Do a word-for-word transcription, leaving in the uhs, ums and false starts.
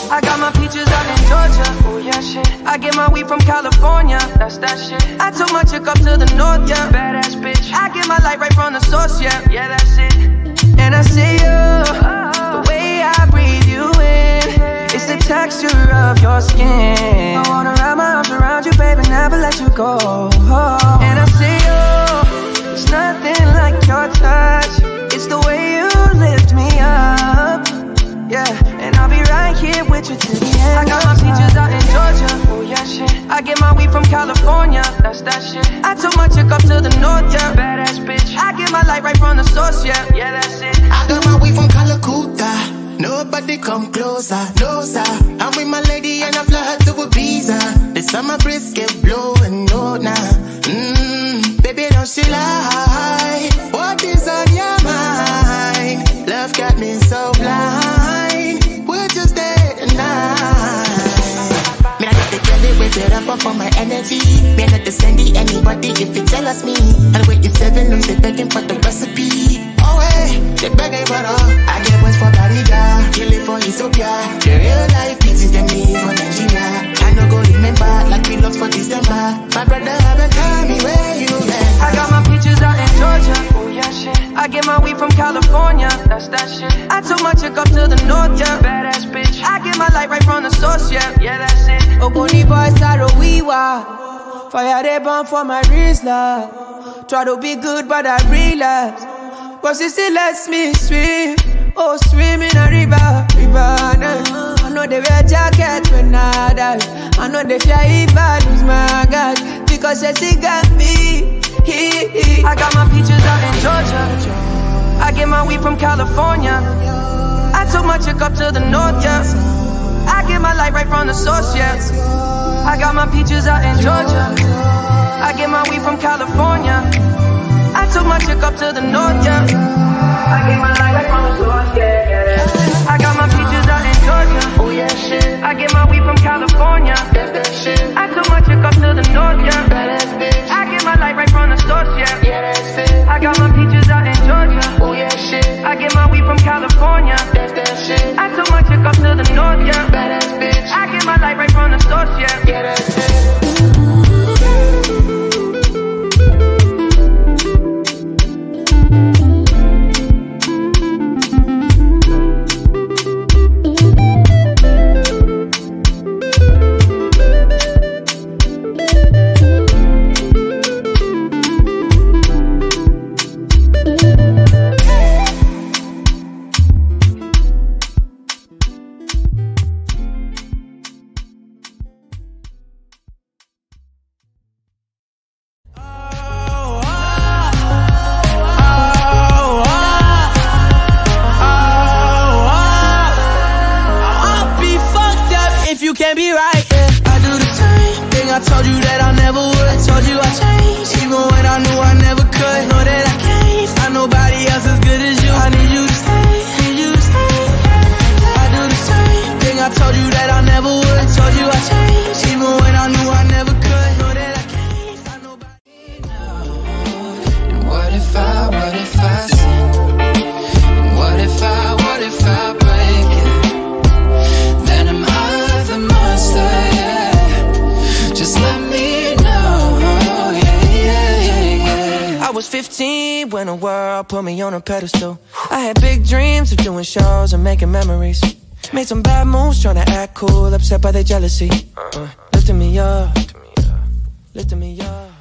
I got my peaches out in Georgia. Oh yeah, shit. I get my weed from California. That's that shit. I took my chick up to the north, yeah. Badass bitch. I get my light right from the source, yeah. Yeah, that's it. And I see you, the way I breathe you in. It's the texture of your skin. I wanna wrap my arms around you, baby, never let you go. And I see you, there's nothing like your touch. It's the way you lift me up, yeah. And I'll be right here with you till the end. I got my peaches out in Georgia. Oh yeah, shit. I get my weed from California. That's that shit. I took my chick up to the north, yeah. Badass bitch. I get my light right from the source, yeah. Yeah, that's it. I got my weed from Kali Kuta. Nobody come closer, closer. I'm with my lady and I fly her to Ibiza. The summer breeze get blowin, no nah. Mmm, baby don't she lie? What is on your mind? Love got me so blind. We're just there tonight. Me I got the jelly with it up for my energy. Me not to send it anybody if you jealous me. And wait if seven lose they begging for the recipe. Oh hey, they begging for all. I get what's for Barriga, kill it for Ethiopia. The real life pieces them me for Nigeria. I no go remember like we lost for December. My brother haven't told me where you at. I got my peaches out in Georgia. Oh yeah, shit. I get my weed from California. That's that shit. I took my chick up to the north, yeah. Badass bitch. I get my light right from the source, yeah. Yeah, that's it. Oh, Bonnie boy, sorrow we were. Fire they burn for my wrist, love. Try to be good, but I realize. But she still lets me swim. Oh, swim in a river, river. I know they wear jackets when I dive. I know they fear if I lose my guys. Because she still got me. I got my peaches out in Georgia. I get my weed from California. I took my chick up to the north, yeah. I get my light right from the source, yeah. I got my peaches out in Georgia. I get my weed from California. I took my chick up to the north, yeah. I get my light right from the source, yeah, yeah. I got my peaches out in Georgia. Oh yeah, shit. I get my weed from California. That's that shit. I took my chick up to the north, yeah. Badass bitch. I get my light right from the source, yeah. Yeah, that's it. I got my peaches out in Georgia. Oh yeah, shit. I get my weed from California. That's that shit. I took my chick up to the north, yeah. Badass bitch. I get my light right from the source, yeah. Yeah, that's it. Can't be right, yeah. I do the same thing I told you that I never would. I told you I changed, even when I knew I never could. Know that I can't find nobody else as good as you. I need you to stay, need you to stay. I do the same thing I told you that I never would. I told you I changed, even when I knew I never could. Know that I can't find nobody. And what if I, what if I sin? And what if I, what if I break it? Then am I the monster, yeah? Just let me know, yeah, yeah, yeah, yeah. I was fifteen when the world put me on a pedestal. I had big dreams of doing shows and making memories. Made some bad moves trying to act cool, upset by their jealousy. uh, Lifting me up, lifting me up.